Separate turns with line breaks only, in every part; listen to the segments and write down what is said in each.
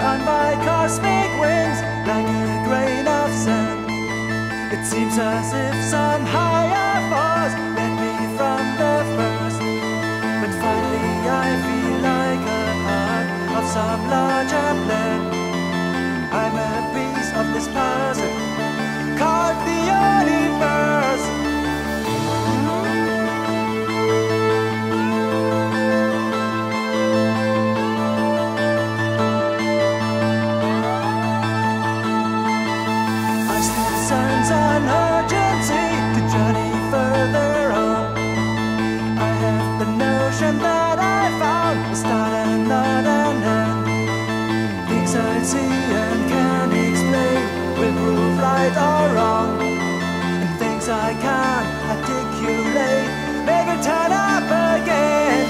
on by cosmic wings like a grain of sand. It seems as if some higher force led me from the first, but finally I feel like a part of some larger plan. I'm a piece of this puzzle called the universe. I still sense an urgency to journey further on. I have the notion that I found a start and not an end. Things I see and can't explain will prove right or wrong, and things I can't articulate they will turn up again.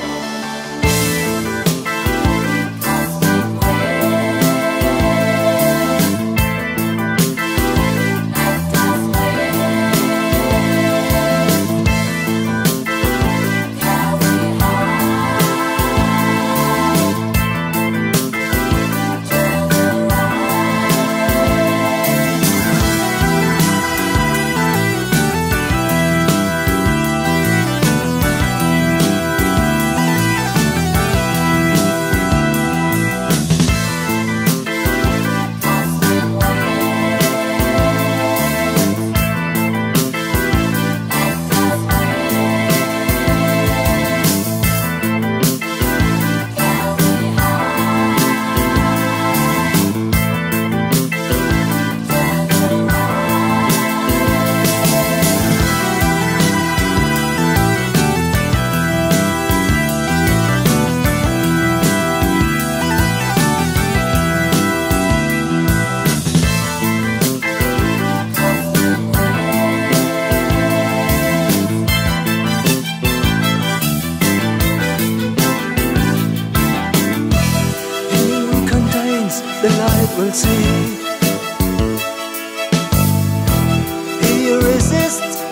The light will see. He resists